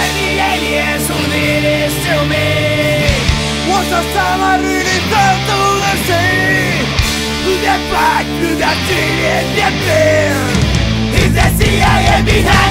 the aliens who did this to me? Was Osama really thrown to the sea? Through the fight, through the sea in the beer? Is the CIA behind?